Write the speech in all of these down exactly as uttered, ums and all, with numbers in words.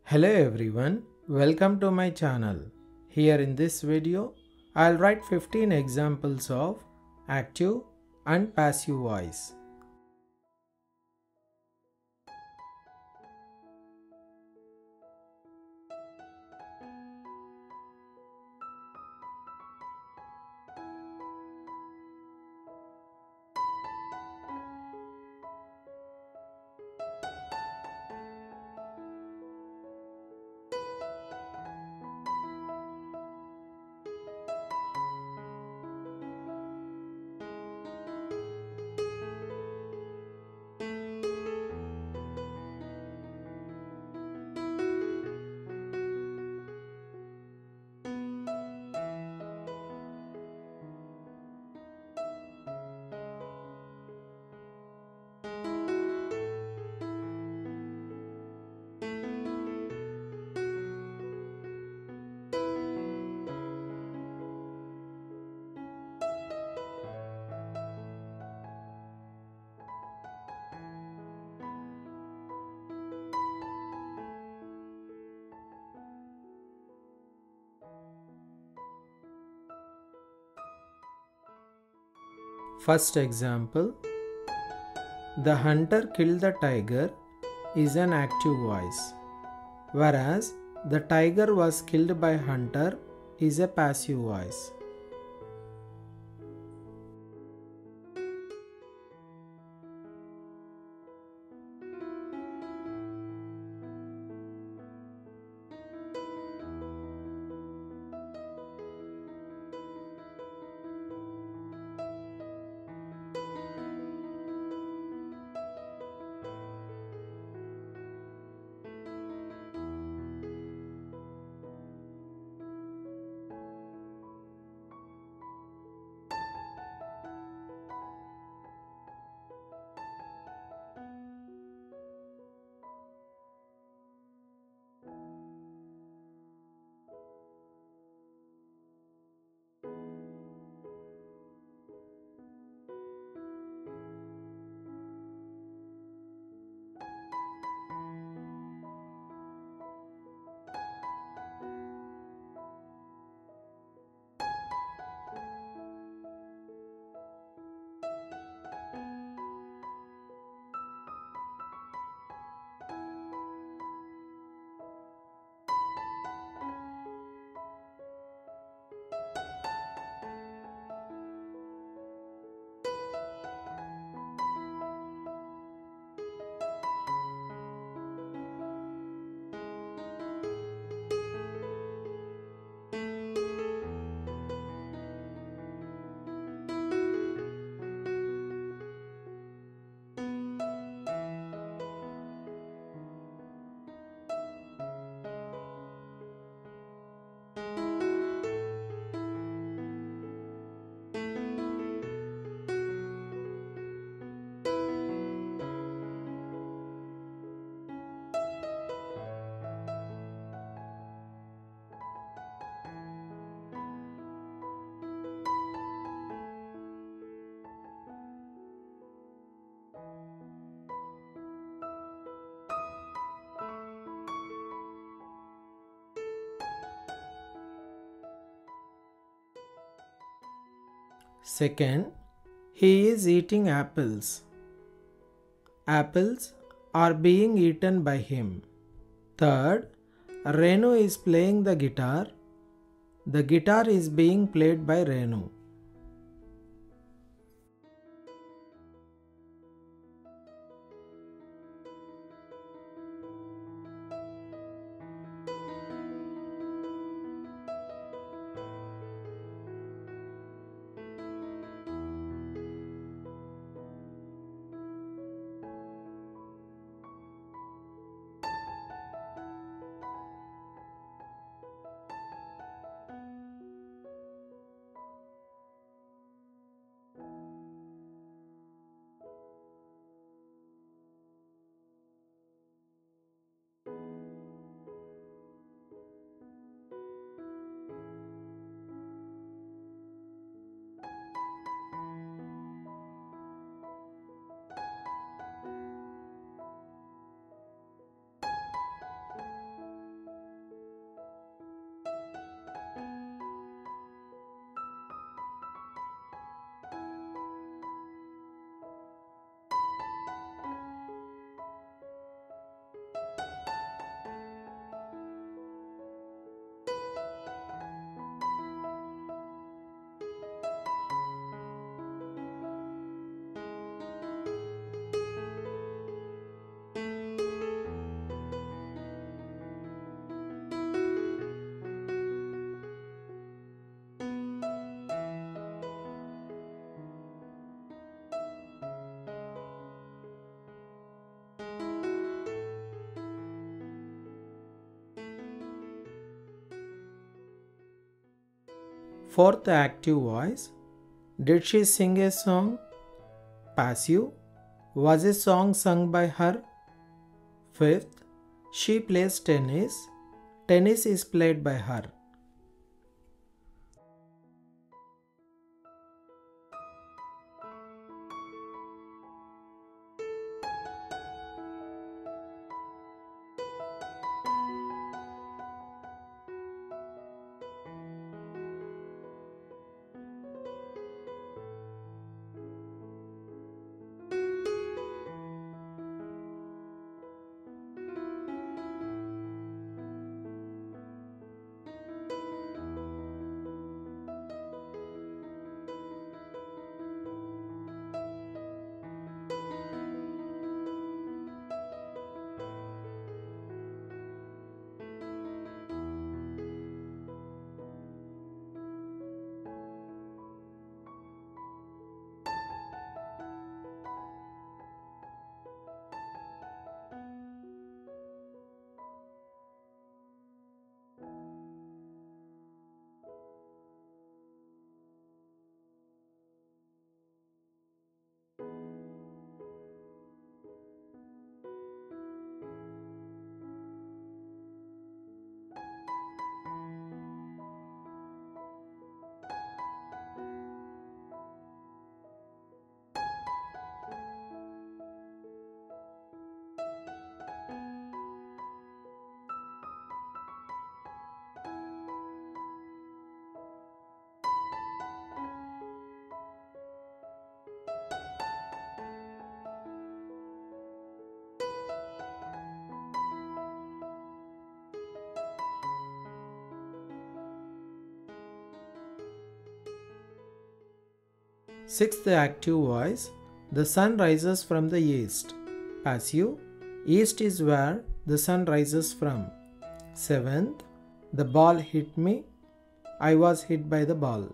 Hello everyone, welcome to my channel. Here in this video, I'll write fifteen examples of active and passive voice. First example, the hunter killed the tiger is an active voice, whereas the tiger was killed by hunter is a passive voice. Second, he is eating apples. Apples are being eaten by him. Third, Renu is playing the guitar. The guitar is being played by Renu. Fourth active voice. Did she sing a song? Passive. Was a song sung by her? Fifth. She plays tennis. Tennis is played by her. Sixth active voice. The sun rises from the east. Passive. East is where the sun rises from. Seventh. The ball hit me. I was hit by the ball.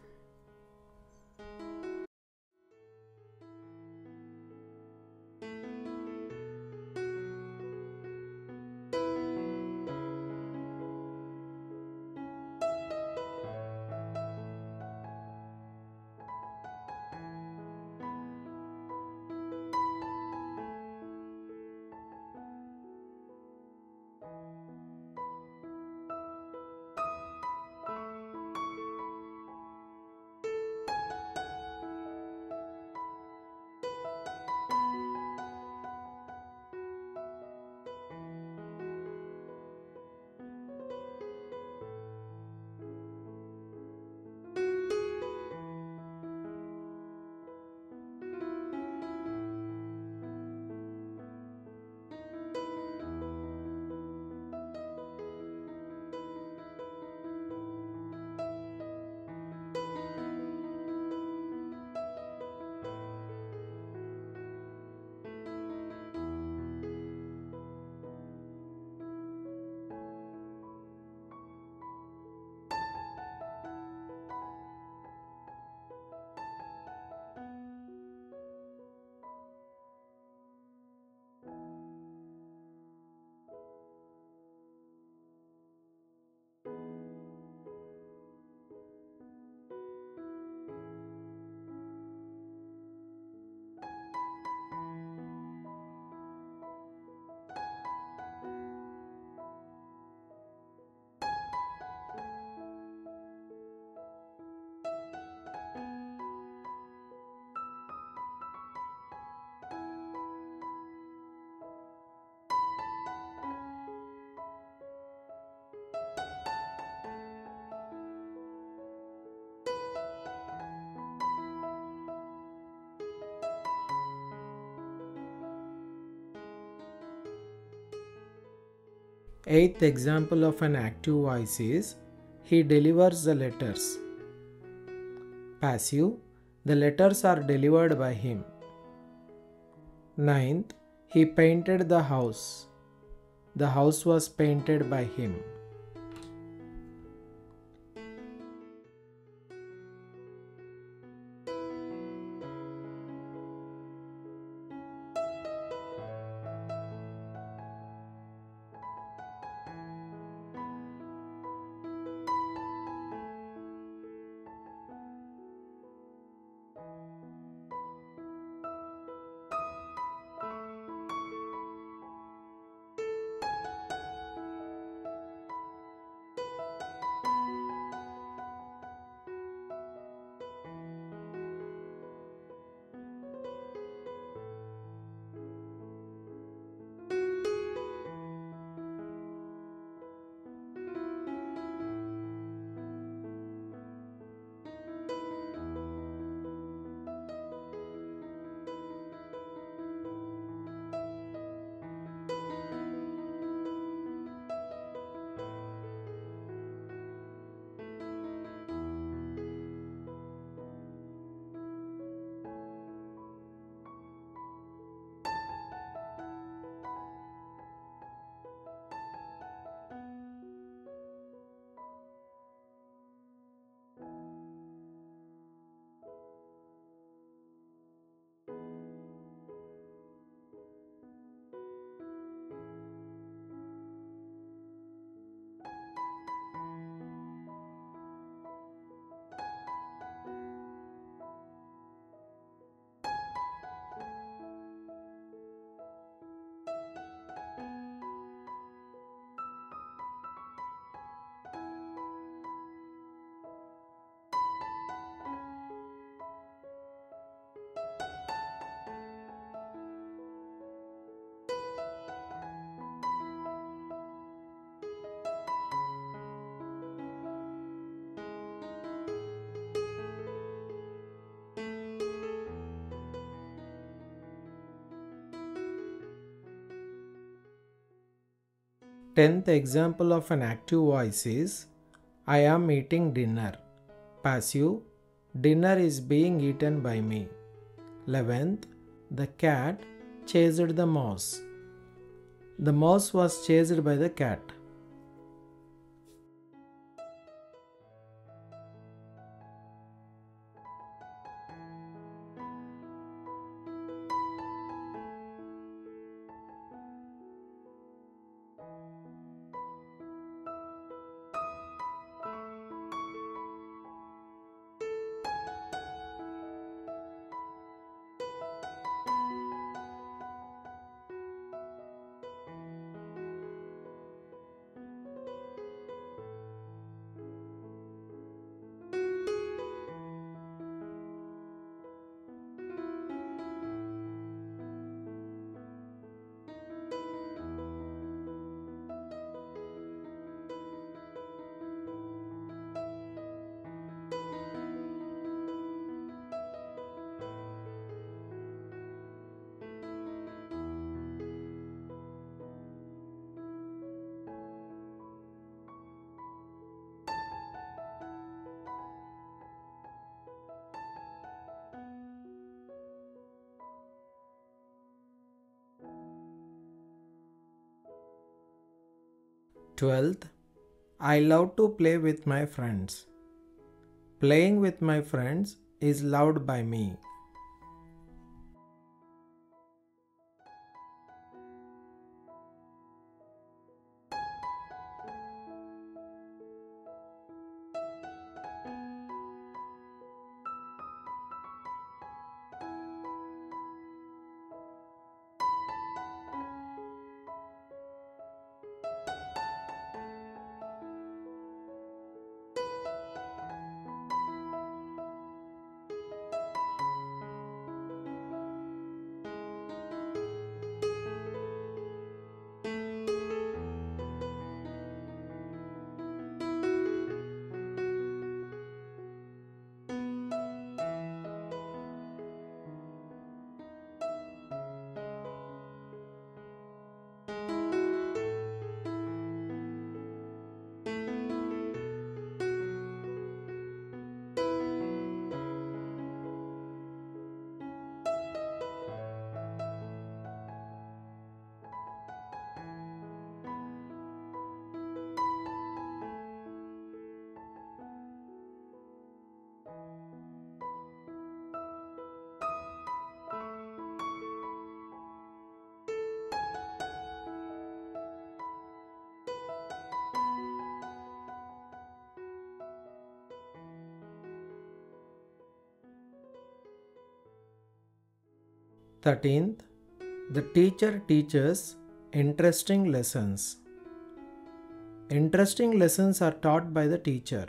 Eighth example of an active voice is he delivers the letters. Passive. The letters are delivered by him. Ninth. He painted the house. The house was painted by him. Tenth example of an active voice is I am eating dinner. Passive, dinner is being eaten by me. Eleventh, the cat chased the mouse. The mouse was chased by the cat. Twelfth, I love to play with my friends. Playing with my friends is loved by me. Thirteenth, the teacher teaches interesting lessons. Interesting lessons are taught by the teacher.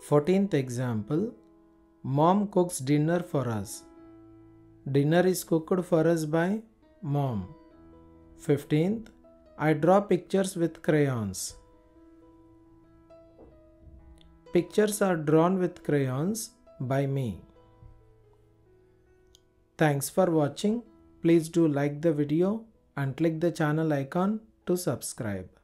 fourteenth example, Mom cooks dinner for us. Dinner is cooked for us by Mom. fifteenth, I draw pictures with crayons. Pictures are drawn with crayons by me. Thanks for watching. Please do like the video and click the channel icon to subscribe.